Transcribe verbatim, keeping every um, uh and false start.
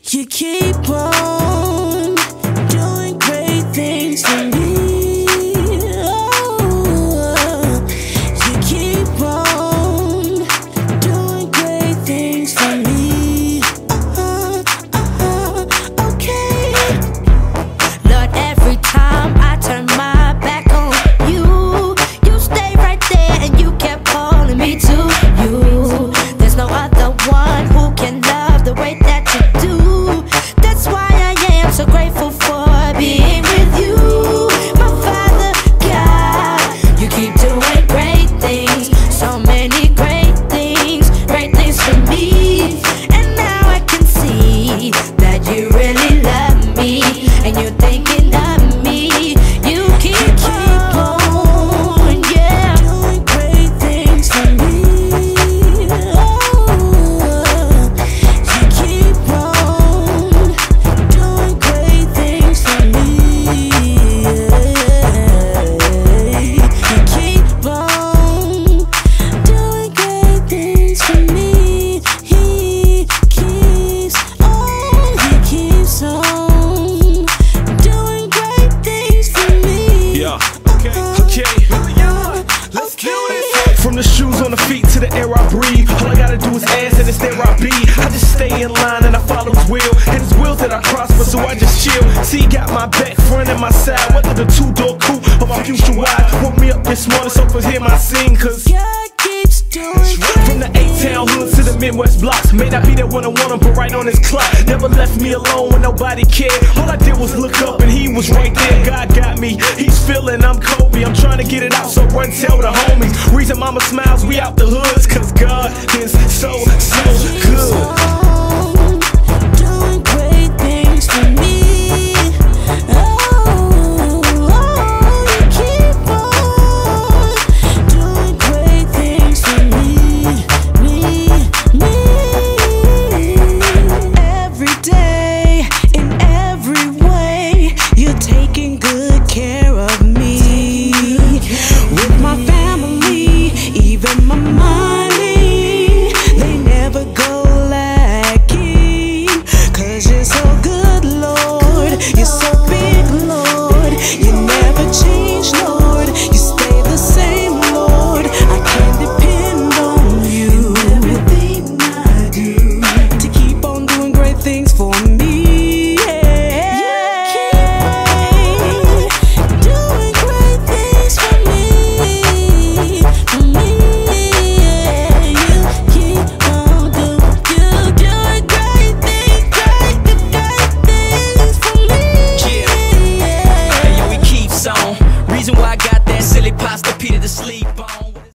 You keep on doing great things for me. Oh, you keep on doing great things for me. Uh-huh, uh-huh, okay. Lord, every time I turn my back on you, you stay right there and you kept calling me to you. There's no other one who can love the way that you do. That's why I am so grateful for being with you. My Father God, you keep doing great things, so many great things, great things for me. And now I can see that you really love me, and you're thinking of me. You keep, you keep on, yeah, doing great things for me. Oh, you keep on doing great things for me. You keep on doing great things for me. He keeps on, he keeps on doing great things for me. Yeah, okay, okay. Let's do this. From the shoes on the feet to the air I breathe, all I gotta do is ask and it's there I be. I just stay in line and I follow his will, and his will that I prosper, so I just chill. See, he got my back, front and my side, whether the two-door coupe or my future wife. Woke me up this morning so for him I sing, cause God keeps doing from the A-town hoods to the Midwest blocks, may not be there when I want him, but right on his clock. Never left me alone when nobody cared. All I did was look up and he was right there. God got me, he's feeling I'm Kobe. I'm trying to get it out, so run tell the homies. Reason mama smiles, we out the hoods, cause God is so, so good. doing great things for me. Oh, oh, you keep on doing great things for me, me, me. Every day, in every way, you're taking good care of me. With my family, even my money, they never go lacking. Cause you're so good, Lord, you're so big, Lord. You never change, Lord, you stay the same, Lord. I can depend on you. Everything I do to keep on doing great things for me. Yeah. You keep doing great things for me, for me. Yeah. You keep on doing, you doing great things, great, great things for me. Yeah. Hey, yo, he keeps on. Reason why I got that silly pasta Peter to sleep on.